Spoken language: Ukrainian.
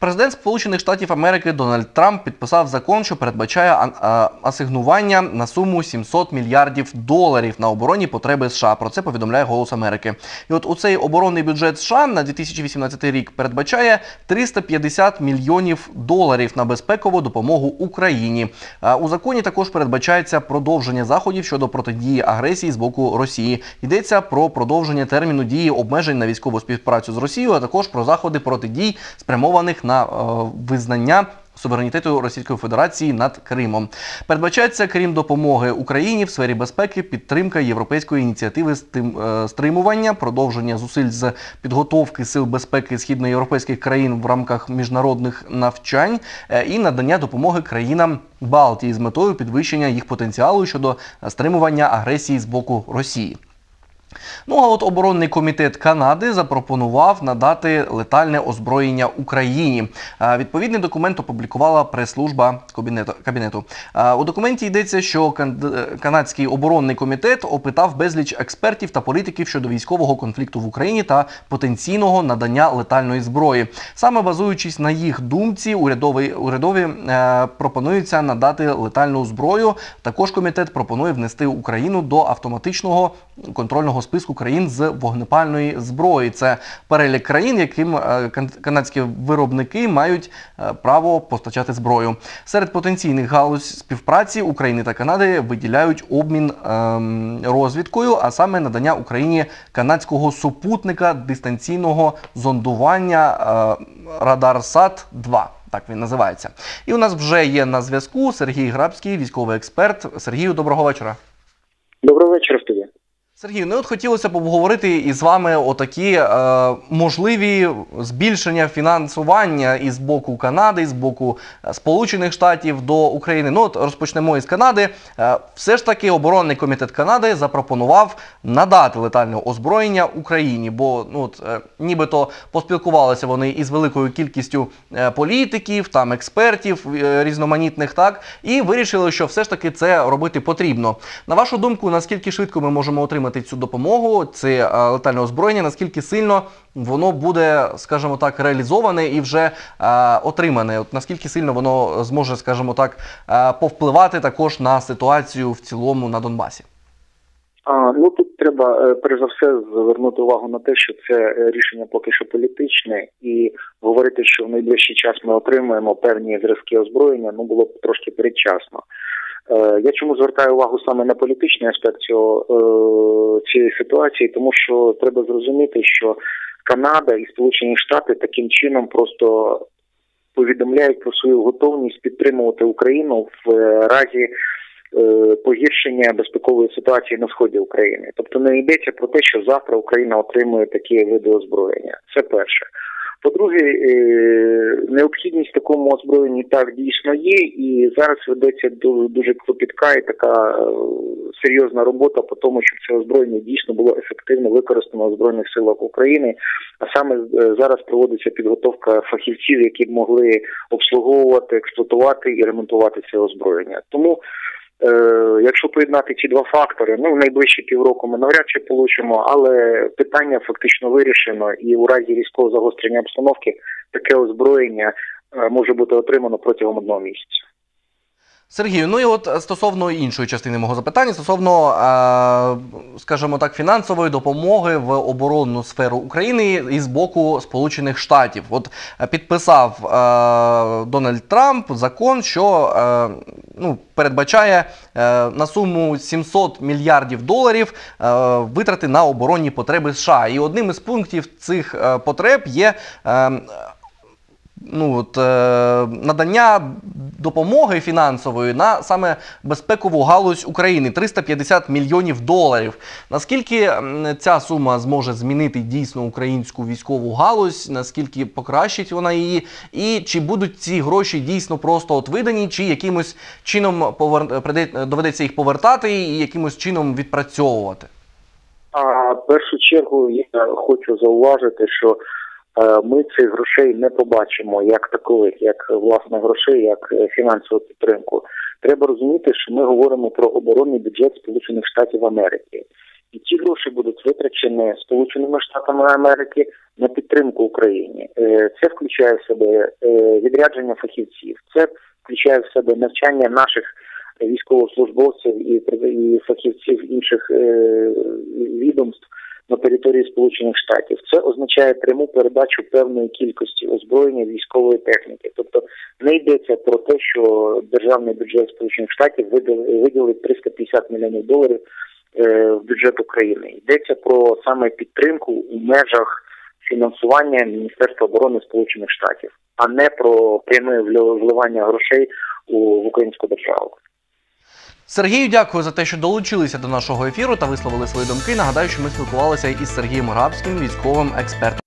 Президент Сполучених Штатів Америки Дональд Трамп підписав закон, що передбачає асигнування на суму $700 мільярдів на оборонні потреби США. Про це повідомляє «Голос Америки». І от у цей оборонний бюджет США на 2018 рік передбачає $350 мільйонів на безпекову допомогу Україні. У законі також передбачається продовження заходів щодо протидії агресії з боку Росії. Йдеться про продовження терміну дії обмежень на військову співпрацю з Росією, а також про заходи протидій, спрямованих на визнання суверенітету Російської Федерації над Кримом. Передбачається, крім допомоги Україні в сфері безпеки, підтримка європейської ініціативи стримування, продовження зусиль з підготовки сил безпеки східноєвропейських країн в рамках міжнародних навчань і надання допомоги країнам Балтії з метою підвищення їх потенціалу щодо стримування агресії з боку Росії. Ну а от оборонний комітет Канади запропонував надати летальне озброєння Україні. Відповідний документ опублікувала прес-служба Кабінету. У документі йдеться, що канадський оборонний комітет опитав безліч експертів та політиків щодо військового конфлікту в Україні та потенційного надання летальної зброї. Саме базуючись на їх думці, урядові пропонується надати летальну зброю. Також комітет пропонує внести Україну до автоматичного контрольного списку країн з вогнепальної зброї. Це перелік країн, яким канадські виробники мають право постачати зброю. Серед потенційних галузь співпраці України та Канади виділяють обмін розвідкою, а саме надання Україні канадського супутника дистанційного зондування Радарсат-2. Так він називається. І у нас вже є на зв'язку Сергій Грабський, військовий експерт. Сергію, доброго вечора. Доброго вечора, студія. Сергій, ну от хотілося б обговорити із вами отакі можливі збільшення фінансування із боку Канади, з боку Сполучених Штатів до України. Ну от розпочнемо із Канади. Все ж таки оборонний комітет Канади запропонував надати летальне озброєння Україні, бо нібито поспілкувалися вони із великою кількістю політиків, там експертів різноманітних, так, і вирішили, що все ж таки це робити потрібно. На вашу думку, наскільки швидко ми можемо отримати цю допомогу, це летальне озброєння, наскільки сильно воно буде, скажімо так, реалізоване і вже отримане? От наскільки сильно воно зможе, скажімо так, повпливати також на ситуацію в цілому на Донбасі? Тут треба, перш за все, звернути увагу на те, що це рішення поки що політичне, і говорити, що в найближчий час ми отримаємо певні зразки озброєння, було б трошки передчасно. Я чому звертаю увагу саме на політичний аспект цієї ситуації, тому що треба зрозуміти, що Канада і Сполучені Штати таким чином просто повідомляють про свою готовність підтримувати Україну в разі погіршення безпекової ситуації на сході України. Тобто не йдеться про те, що завтра Україна отримує такі види озброєння. Це перше. По-друге, необхідність в такому озброєнні так дійсно є, і зараз ведеться дуже клопітка і така серйозна робота по тому, щоб це озброєння дійсно було ефективно використано в Збройних силах України, а саме зараз проводиться підготовка фахівців, які б могли обслуговувати, експлуатувати і ремонтувати це озброєння. Тому якщо поєднати ці два фактори, в найближчі півроку ми навряд чи получимо, але питання фактично вирішено, і у разі різкого загострення обстановки таке озброєння може бути отримано протягом 1 місяця. Сергію, ну і от стосовно іншої частини мого запитання, стосовно, скажімо так, фінансової допомоги в оборонну сферу України із боку Сполучених Штатів. От підписав Дональд Трамп закон, що передбачає на суму $700 мільярдів витрати на оборонні потреби США. І одним із пунктів цих потреб є надання допомоги фінансової на саме безпекову галузь України – $350 мільйонів. Наскільки ця сума зможе змінити дійсно українську військову галузь, наскільки покращить вона її, і чи будуть ці гроші дійсно просто видані, чи якимось чином доведеться їх повертати і якимось чином відпрацьовувати? В першу чергу я хочу зауважити, що ми цих грошей не побачимо як такових, як власне грошей, як фінансову підтримку. Треба розуміти, що ми говоримо про оборонний бюджет Сполучених Штатів Америки. І ці гроші будуть витрачені Сполученими Штатами Америки на підтримку Україні. Це включає в себе відрядження фахівців, це включає в себе навчання наших військовослужбовців і фахівців інших відомств на території Сполучених Штатів. Це означає пряму передачу певної кількості озброєння військової техніки. Тобто не йдеться про те, що державний бюджет Сполучених Штатів виділить $350 мільйонів в бюджет України. Йдеться про саме підтримку у межах фінансування Міністерства оборони Сполучених Штатів, а не про пряме вливання грошей в українську державу. Сергію, дякую за те, що долучилися до нашого ефіру та висловили свої думки. Нагадаю, що ми спілкувалися із Сергієм Грабським, військовим експертом.